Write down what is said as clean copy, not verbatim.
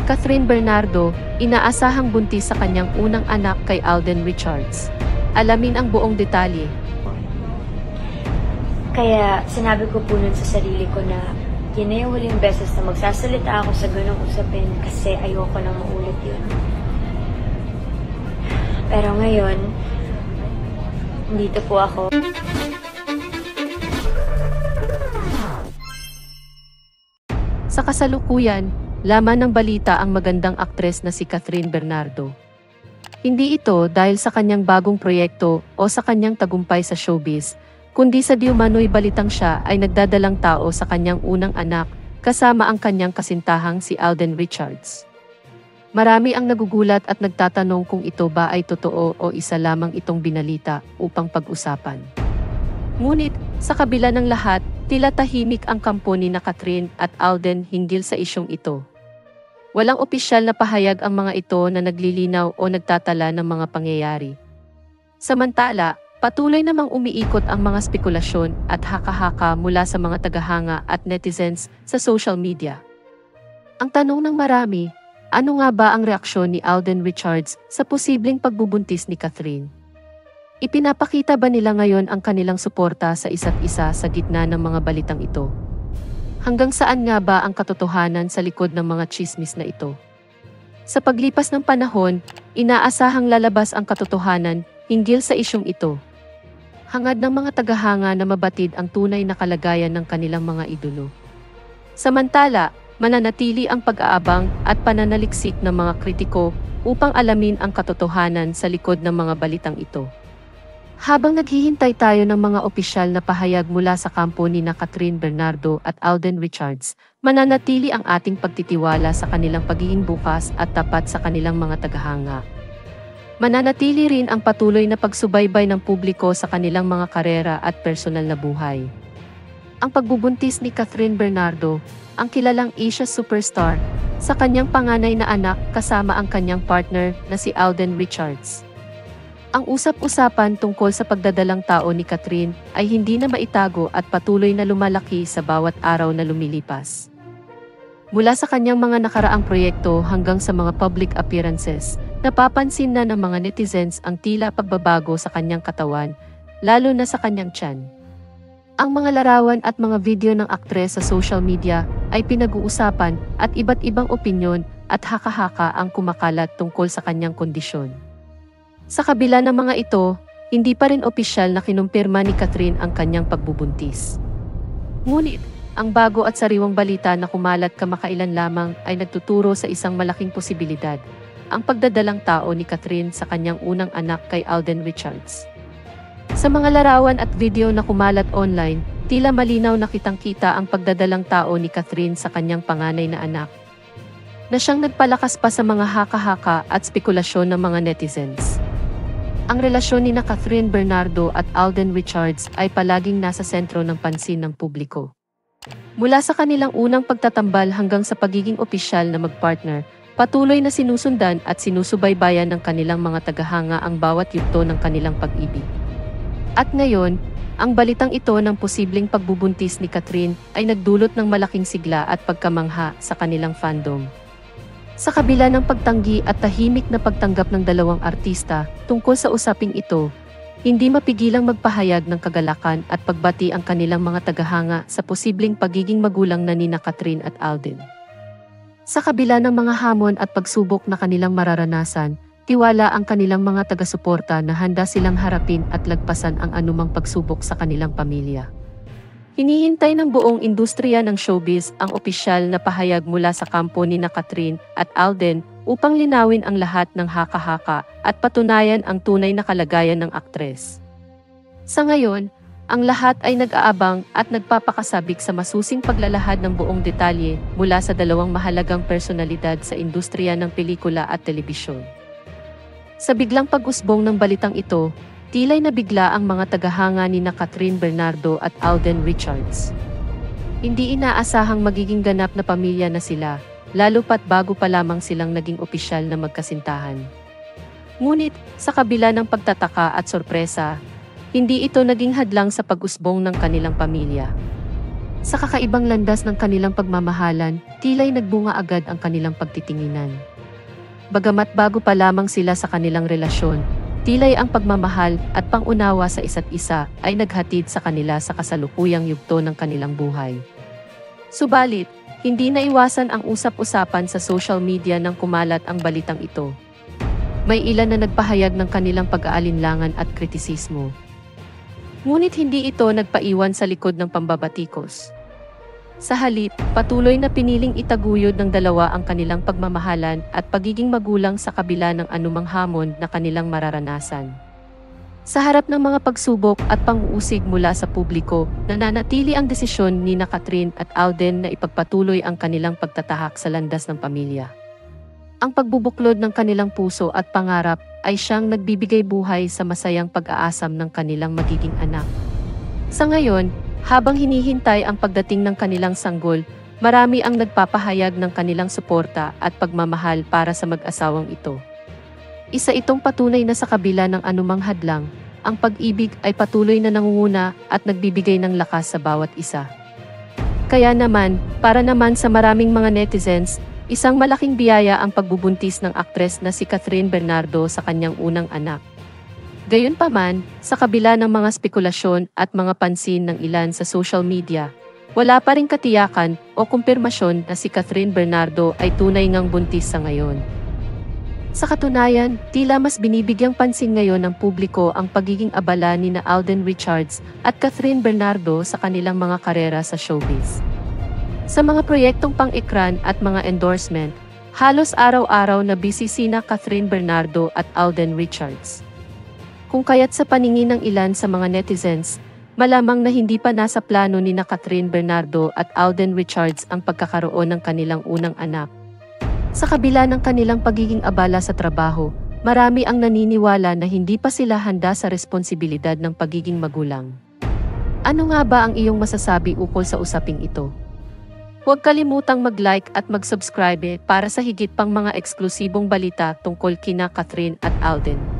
Catherine Bernardo, inaasahang buntis sa kanyang unang anak kay Alden Richards. Alamin ang buong detalye. Kaya sinabi ko po nun sa sarili ko na yun na yung huling beses na magsasalita ako sa ganong usapin kasi ayoko na maulit yun. Pero ngayon, dito po ako. Sa kasalukuyan, laman ng balita ang magandang aktres na si Catherine Bernardo. Hindi ito dahil sa kanyang bagong proyekto o sa kanyang tagumpay sa showbiz, kundi sa diumano'y balitang siya ay nagdadalang tao sa kanyang unang anak, kasama ang kanyang kasintahang si Alden Richards. Marami ang nagugulat at nagtatanong kung ito ba ay totoo o isa lamang itong binalita upang pag-usapan. Ngunit, sa kabila ng lahat, tila tahimik ang kampo ni Catherine at Alden hinggil sa isyong ito. Walang opisyal na pahayag ang mga ito na naglilinaw o nagtatala ng mga pangyayari. Samantala, patuloy namang umiikot ang mga spekulasyon at haka-haka mula sa mga tagahanga at netizens sa social media. Ang tanong ng marami, ano nga ba ang reaksyon ni Alden Richards sa posibleng pagbubuntis ni Catherine? Ipinapakita ba nila ngayon ang kanilang suporta sa isa't isa sa gitna ng mga balitang ito? Hanggang saan nga ba ang katotohanan sa likod ng mga tsismis na ito? Sa paglipas ng panahon, inaasahang lalabas ang katotohanan hinggil sa isyong ito. Hangad ng mga tagahanga na mabatid ang tunay na kalagayan ng kanilang mga idolo. Samantala, mananatili ang pag-aabang at pananaliksik ng mga kritiko upang alamin ang katotohanan sa likod ng mga balitang ito. Habang naghihintay tayo ng mga opisyal na pahayag mula sa kampo ni Catherine Bernardo at Alden Richards, mananatili ang ating pagtitiwala sa kanilang pagiging bukas at tapat sa kanilang mga tagahanga. Mananatili rin ang patuloy na pagsubaybay ng publiko sa kanilang mga karera at personal na buhay. Ang pagbubuntis ni Catherine Bernardo, ang kilalang Asia superstar, sa kanyang panganay na anak kasama ang kanyang partner na si Alden Richards. Ang usap-usapan tungkol sa pagdadalang tao ni Catherine ay hindi na maitago at patuloy na lumalaki sa bawat araw na lumilipas. Mula sa kanyang mga nakaraang proyekto hanggang sa mga public appearances, napapansin na ng mga netizens ang tila pagbabago sa kanyang katawan, lalo na sa kanyang tiyan. Ang mga larawan at mga video ng aktres sa social media ay pinag-uusapan at iba't ibang opinyon at haka-haka ang kumakalat tungkol sa kanyang kondisyon. Sa kabila ng mga ito, hindi pa rin opisyal na kinumpirma ni Catherine ang kanyang pagbubuntis. Ngunit, ang bago at sariwang balita na kumalat kamakailan lamang ay nagtuturo sa isang malaking posibilidad, ang pagdadalang tao ni Catherine sa kanyang unang anak kay Alden Richards. Sa mga larawan at video na kumalat online, tila malinaw na kitang-kita ang pagdadalang tao ni Catherine sa kanyang panganay na anak, na siyang nagpalakas pa sa mga haka-haka at spekulasyon ng mga netizens. Ang relasyon ni Catherine Bernardo at Alden Richards ay palaging nasa sentro ng pansin ng publiko. Mula sa kanilang unang pagtatambal hanggang sa pagiging opisyal na magpartner, patuloy na sinusundan at sinusubaybayan ng kanilang mga tagahanga ang bawat yugto ng kanilang pag-ibig. At ngayon, ang balitang ito ng posibleng pagbubuntis ni Catherine ay nagdulot ng malaking sigla at pagkamangha sa kanilang fandom. Sa kabila ng pagtanggi at tahimik na pagtanggap ng dalawang artista tungkol sa usaping ito, hindi mapigilang magpahayag ng kagalakan at pagbati ang kanilang mga tagahanga sa posibleng pagiging magulang na ni Catherine at Alden. Sa kabila ng mga hamon at pagsubok na kanilang mararanasan, tiwala ang kanilang mga taga-suporta na handa silang harapin at lagpasan ang anumang pagsubok sa kanilang pamilya. Hinihintay ng buong industriya ng showbiz ang opisyal na pahayag mula sa kampo ni Catherine at Alden upang linawin ang lahat ng haka-haka at patunayan ang tunay na kalagayan ng aktres. Sa ngayon, ang lahat ay nag-aabang at nagpapakasabik sa masusing paglalahad ng buong detalye mula sa dalawang mahalagang personalidad sa industriya ng pelikula at telebisyon. Sa biglang pag-usbong ng balitang ito, tila'y nabigla ang mga tagahanga ni Catherine Bernardo at Alden Richards. Hindi inaasahang magiging ganap na pamilya na sila, lalo pat bago pa lamang silang naging opisyal na magkasintahan. Ngunit, sa kabila ng pagtataka at sorpresa, hindi ito naging hadlang sa pag-usbong ng kanilang pamilya. Sa kakaibang landas ng kanilang pagmamahalan, tila'y nagbunga agad ang kanilang pagtitinginan. Bagamat bago pa lamang sila sa kanilang relasyon, tila'y ang pagmamahal at pangunawa sa isa't isa ay naghatid sa kanila sa kasalukuyang yugto ng kanilang buhay. Subalit, hindi naiwasan ang usap-usapan sa social media nang kumalat ang balitang ito. May ilan na nagpahayag ng kanilang pag-aalinlangan at kritisismo. Ngunit hindi ito nagpaiwan sa likod ng pambabatikos. Sa halip, patuloy na piniling itaguyod ng dalawa ang kanilang pagmamahalan at pagiging magulang sa kabila ng anumang hamon na kanilang mararanasan. Sa harap ng mga pagsubok at pang-uusig mula sa publiko, nananatili ang desisyon ni Catherine at Alden na ipagpatuloy ang kanilang pagtatahak sa landas ng pamilya. Ang pagbubuklod ng kanilang puso at pangarap ay siyang nagbibigay buhay sa masayang pag-aasam ng kanilang magiging anak. Sa ngayon, habang hinihintay ang pagdating ng kanilang sanggol, marami ang nagpapahayag ng kanilang suporta at pagmamahal para sa mag-asawang ito. Isa itong patunay na sa kabila ng anumang hadlang, ang pag-ibig ay patuloy na nangunguna at nagbibigay ng lakas sa bawat isa. Kaya naman, para naman sa maraming mga netizens, isang malaking biyaya ang pagbubuntis ng aktres na si Catherine Bernardo sa kanyang unang anak. Gayunpaman, sa kabila ng mga spekulasyon at mga pansin ng ilan sa social media, wala pa ring katiyakan o kumpirmasyon na si Catherine Bernardo ay tunay ngang buntis sa ngayon. Sa katunayan, tila mas binibigyang pansin ngayon ng publiko ang pagiging abala ni Alden Richards at Catherine Bernardo sa kanilang mga karera sa showbiz. Sa mga proyektong pang-ekran at mga endorsement, halos araw-araw na busy sina Catherine Bernardo at Alden Richards. Kung kaya't sa paningin ng ilan sa mga netizens, malamang na hindi pa nasa plano ni Catherine Bernardo at Alden Richards ang pagkakaroon ng kanilang unang anak. Sa kabila ng kanilang pagiging abala sa trabaho, marami ang naniniwala na hindi pa sila handa sa responsibilidad ng pagiging magulang. Ano nga ba ang iyong masasabi ukol sa usaping ito? Huwag kalimutang mag-like at mag-subscribe para sa higit pang mga eksklusibong balita tungkol kina Catherine at Alden.